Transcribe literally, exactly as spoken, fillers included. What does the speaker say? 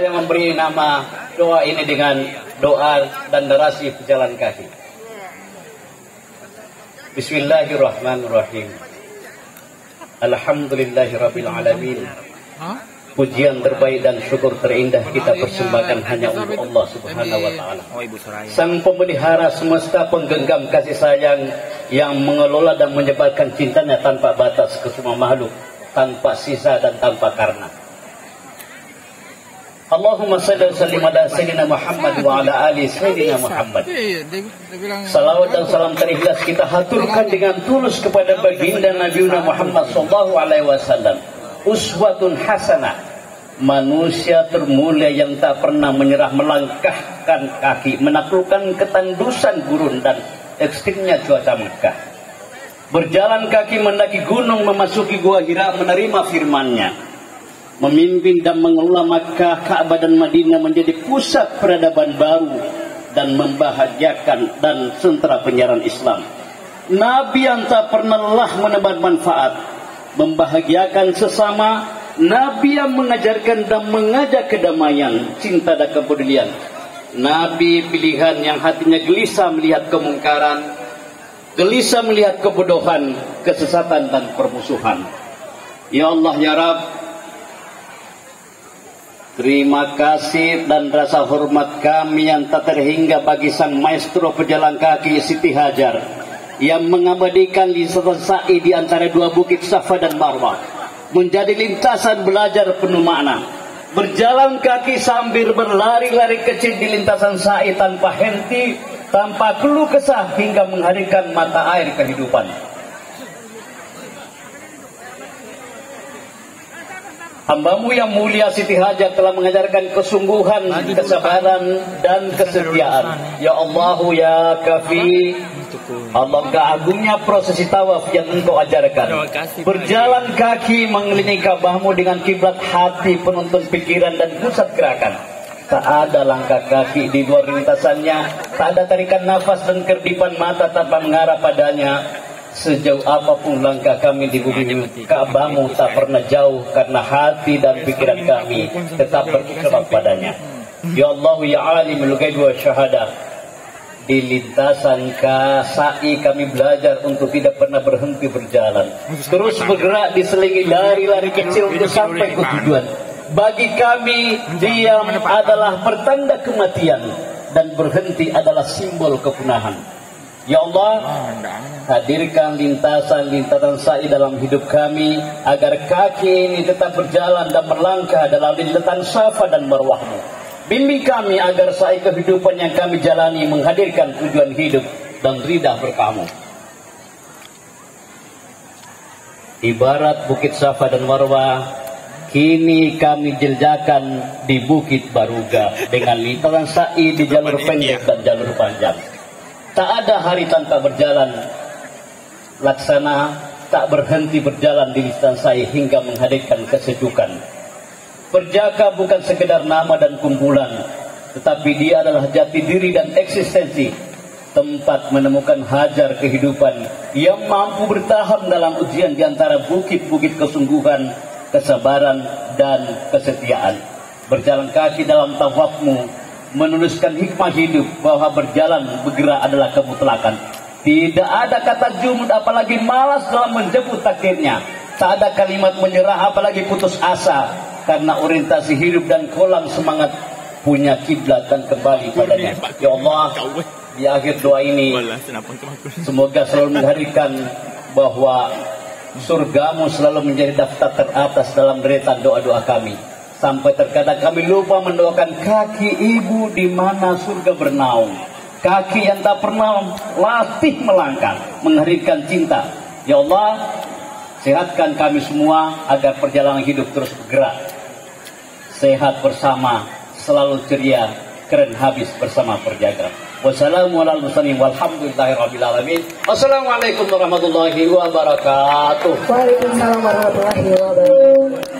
Saya memberi nama doa ini dengan doa dan narasi pejalan kaki. Bismillahirrahmanirrahim. Alhamdulillahirabbil alamin. Pujian terbaik dan syukur terindah kita persembahkan hanya untuk Allah Subhanahu wa taala. Sang pemelihara semesta, penggenggam kasih sayang yang mengelola dan menyebarkan cintanya tanpa batas ke semua makhluk, tanpa sisa dan tanpa karena. Allahumma salli wa sallim ala sayyidina Muhammad wa ala ali sayyidina Muhammad. Salawat dan salam terikhlas kita haturkan dengan tulus kepada baginda Nabi Muhammad sallallahu alaihi wasallam. Uswatun hasanah, manusia termulia yang tak pernah menyerah melangkahkan kaki menaklukkan ketandusan gurun dan ekstrimnya cuaca Mekah. Berjalan kaki mendaki gunung, memasuki gua Hira, menerima firman-Nya, memimpin dan mengelola Makkah, Ka'bah dan Madinah menjadi pusat peradaban baru dan membahagiakan dan sentra penyiaran Islam. Nabi yang tak pernah lelah menebar manfaat, membahagiakan sesama, Nabi yang mengajarkan dan mengajak kedamaian, cinta dan kepedulian. Nabi pilihan yang hatinya gelisah melihat kemungkaran, gelisah melihat kebodohan, kesesatan dan permusuhan. Ya Allah ya Rabb, terima kasih dan rasa hormat kami yang tak terhingga bagi sang maestro pejalan kaki Siti Hajar yang mengabadikan lintasan sa'i di antara dua bukit Safa dan Marwah menjadi lintasan belajar penuh makna. Berjalan kaki sambil berlari-lari kecil di lintasan sa'i tanpa henti, tanpa keluh kesah hingga menghadirkan mata air kehidupan. Hambamu yang mulia Siti Hajar telah mengajarkan kesungguhan, kesabaran dan kesetiaan. Ya Allah ya Kafi, Allah keagungnya prosesi tawaf yang Engkau ajarkan. Berjalan kaki mengelilingi Ka'bahmu dengan kiblat hati, penuntun pikiran dan pusat gerakan. Tak ada langkah kaki di luar lintasannya, tak ada tarikan nafas dan kerdipan mata tanpa mengarah padanya. Sejauh apapun langkah kami di bumi Ka'bahmu tak pernah jauh, karena hati dan pikiran kami tetap berkiblat padanya. Ya Allah ya alimul ghaib wa syahadah, di lintasan sa'i kami belajar untuk tidak pernah berhenti berjalan, terus bergerak diselingi lari-lari kecil untuk sampai ke tujuan. Bagi kami diam adalah pertanda kematian dan berhenti adalah simbol kepunahan. Ya Allah, hadirkan lintasan-lintasan sa'i dalam hidup kami agar kaki ini tetap berjalan dan berlangkah dalam lintasan Safa dan Marwah-Mu. Bimbing kami agar sa'i kehidupan yang kami jalani menghadirkan tujuan hidup dan ridha berkamu. Ibarat bukit Safa dan Marwah, kini kami jeljakan di Bukit Baruga dengan lintasan sa'i di jalur pendek dan jalur panjang. Tak ada hari tanpa berjalan, laksana tak berhenti berjalan di lintasan sa'i hingga menghadirkan kesejukan. Perjaka bukan sekedar nama dan kumpulan, tetapi dia adalah jati diri dan eksistensi, tempat menemukan hajar kehidupan yang mampu bertahan dalam ujian di antara bukit-bukit kesungguhan, kesabaran dan kesetiaan. Berjalan kaki dalam tawafmu menuliskan hikmah hidup bahwa berjalan bergerak adalah kemutlakan. Tidak ada kata jumud apalagi malas dalam menjemput takdirnya. Tak ada kalimat menyerah apalagi putus asa, karena orientasi hidup dan kolam semangat punya kiblat dan kembali padanya. Ya Allah, di akhir doa ini semoga selalu menghadirkan bahwa surgamu selalu menjadi daftar teratas dalam deretan doa-doa kami. Sampai terkadang kami lupa mendoakan kaki ibu di mana surga bernaung. Kaki yang tak pernah latih melangkah, menghadirkan cinta. Ya Allah, sehatkan kami semua agar perjalanan hidup terus bergerak. Sehat bersama, selalu ceria, keren habis bersama perjaga. Wassalamualaikum warahmatullahi wabarakatuh. Waalaikumsalam warahmatullahi wabarakatuh.